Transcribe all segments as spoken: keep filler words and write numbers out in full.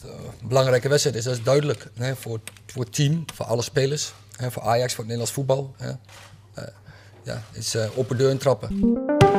uh, een belangrijke wedstrijd is, dat is duidelijk. Hè, voor, voor het team, voor alle spelers, hè, voor Ajax, voor het Nederlands voetbal. Hè. Uh, ja, het is uh, open deur en trappen.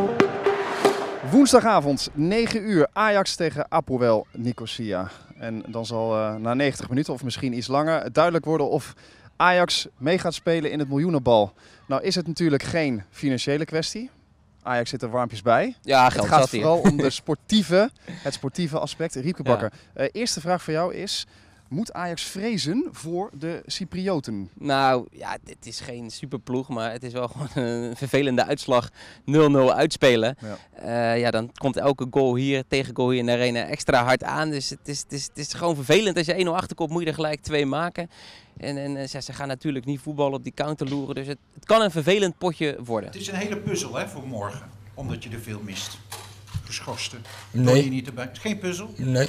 Woensdagavond, negen uur, Ajax tegen Apoel Nicosia. En dan zal uh, na negentig minuten of misschien iets langer duidelijk worden of Ajax mee gaat spelen in het miljoenenbal. Nou is het natuurlijk geen financiële kwestie. Ajax zit er warmpjes bij. Ja, geld het gaat zat vooral om de sportieve, het sportieve aspect. Riepke Bakker, ja. uh, eerste vraag voor jou is, moet Ajax vrezen voor de Cyprioten? Nou, ja, het is geen superploeg, maar het is wel gewoon een vervelende uitslag. nul nul uitspelen. Ja. Uh, ja, dan komt elke goal hier, tegengoal hier in de arena extra hard aan. Dus het is, het is, het is gewoon vervelend. Als je één nul achterkomt, moet je er gelijk twee maken. En, en ze, ze gaan natuurlijk niet voetballen op die counter loeren. Dus het, het kan een vervelend potje worden. Het is een hele puzzel hè, voor morgen, omdat je er veel mist. Geschorsten. Nee. Je niet erbij. Het is geen puzzel? Nee.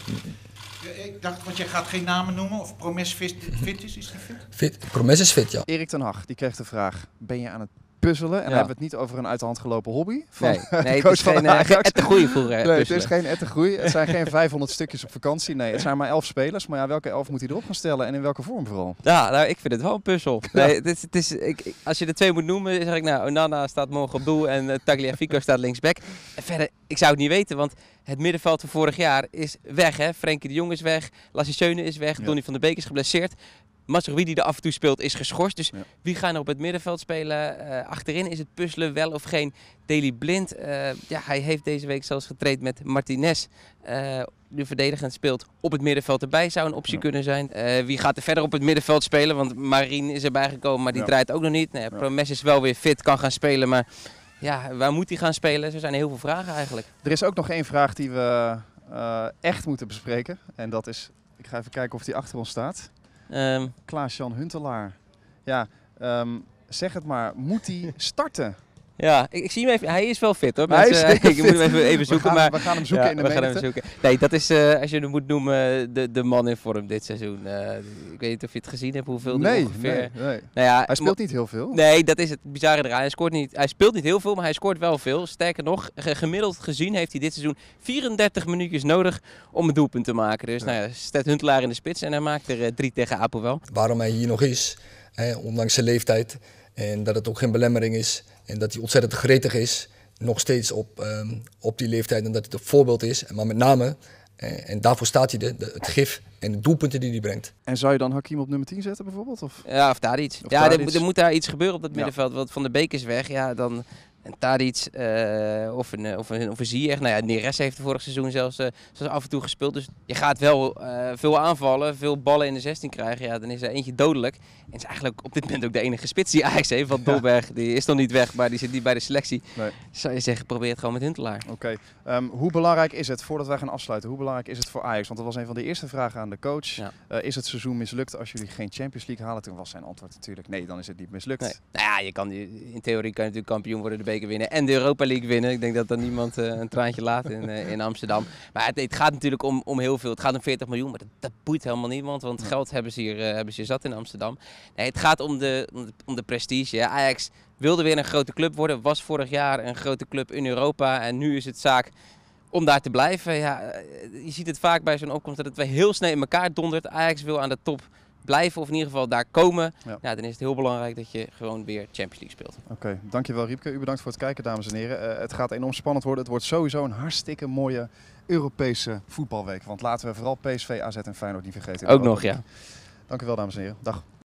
Ik dacht, want jij gaat geen namen noemen of Promes fit, fit is, is die fit? Fit, Promes is fit, ja. Erik ten Hag, die kreeg de vraag, ben je aan het puzzelen? En ja. dan hebben we het niet over een uit de hand gelopen hobby. Van nee, nee het is geen ettengroei vroeger. Nee, het is geen ettengroei. Het zijn geen vijfhonderd stukjes op vakantie. Nee, het zijn maar elf spelers. Maar ja, welke elf moet hij erop gaan stellen en in welke vorm vooral? Ja, nou, ik vind het wel een puzzel. Nee, het is, het is, ik, als je de twee moet noemen, zeg ik nou, Onana staat morgen op doel en uh, Tagliafico staat linksback. En verder, ik zou het niet weten, want het middenveld van vorig jaar is weg. Hè? Frenkie de Jong is weg, Lasse Schöne is weg, ja. Donny van der Beek is geblesseerd. Mazraoui die er af en toe speelt is geschorst. Dus ja. wie gaat er op het middenveld spelen? Uh, achterin is het puzzelen wel of geen. Daley Blind, uh, ja, hij heeft deze week zelfs getraind met Martinez. Uh, nu verdedigend speelt op het middenveld erbij zou een optie ja. kunnen zijn. Uh, wie gaat er verder op het middenveld spelen? Want Marine is erbij gekomen, maar die ja. draait ook nog niet. Nee, ja. Promes is wel weer fit, kan gaan spelen, maar ja, waar moet hij gaan spelen? Er zijn heel veel vragen eigenlijk. Er is ook nog één vraag die we uh, echt moeten bespreken. En dat is, ik ga even kijken of die achter ons staat. Um, Klaas-Jan Huntelaar. Ja, um, zeg het maar. Moet hij starten? Ja, ik, ik zie hem even. Hij is wel fit hoor. Hij is uh, ik fit. moet hem even, even zoeken. We gaan, maar, we gaan hem zoeken ja, in de we gaan hem zoeken. Nee, dat is, uh, als je hem moet noemen, de, de man in vorm dit seizoen. Uh, ik weet niet of je het gezien hebt, hoeveel nee, ongeveer... Nee, nee. Nou ja, hij speelt niet heel veel. Nee, dat is het bizarre eraan. Hij, scoort niet, hij speelt niet heel veel, maar hij scoort wel veel. Sterker nog, gemiddeld gezien heeft hij dit seizoen vierendertig minuutjes nodig om een doelpunt te maken. Dus ja. nou ja, staat Huntelaar in de spits en hij maakt er uh, drie tegen Apoel. Waarom hij hier nog is, hè, ondanks zijn leeftijd, en dat het ook geen belemmering is en dat hij ontzettend gretig is, nog steeds op, um, op die leeftijd en dat hij het voorbeeld is, maar met name, eh, en daarvoor staat hij, de, de, het gif en de doelpunten die hij brengt. En zou je dan Hakim op nummer tien zetten bijvoorbeeld? Of? Ja, of daar iets. Of ja, er, er moet daar iets gebeuren op dat middenveld, ja. want Van der Beek is weg, ja, dan... En Tadic uh, of een, of een, of een Ziyech. Nou ja, Neres heeft vorig seizoen zelfs, uh, zelfs af en toe gespeeld. Dus je gaat wel uh, veel aanvallen, veel ballen in de zestien krijgen. Ja, dan is er eentje dodelijk. En is eigenlijk op dit moment ook de enige spits die Ajax heeft. Want Dolberg, die is nog niet weg, maar die zit niet bij de selectie. Nee. Zou je zeggen, probeer het gewoon met Huntelaar. Oké. Okay. Um, hoe belangrijk is het, voordat wij gaan afsluiten, hoe belangrijk is het voor Ajax? Want dat was een van de eerste vragen aan de coach. Ja. Uh, is het seizoen mislukt als jullie geen Champions League halen? Toen was zijn antwoord natuurlijk nee, dan is het niet mislukt. Nee. Nou ja, je kan, in theorie kan je natuurlijk kampioen worden, de beker winnen en de Europa League winnen. Ik denk dat dan niemand uh, een traantje laat in, uh, in Amsterdam. Maar het, het gaat natuurlijk om, om heel veel. Het gaat om veertig miljoen, maar dat, dat boeit helemaal niemand. Want ja. geld hebben ze, hier, uh, hebben ze hier zat in Amsterdam. Nee, het gaat om de, om de, om de prestige. Ja. Ajax wilde weer een grote club worden. Was vorig jaar een grote club in Europa. En nu is het zaak om daar te blijven. Ja, je ziet het vaak bij zo'n opkomst dat het weer heel snel in elkaar dondert. Ajax wil aan de top blijven of in ieder geval daar komen, ja. Ja, dan is het heel belangrijk dat je gewoon weer Champions League speelt. Oké, okay, dankjewel Riepke. U bedankt voor het kijken, dames en heren. Uh, het gaat enorm spannend worden. Het wordt sowieso een hartstikke mooie Europese voetbalweek. Want laten we vooral P S V, A Z en Feyenoord niet vergeten. Ook nog, ja. Dank u wel, dames en heren. Dag.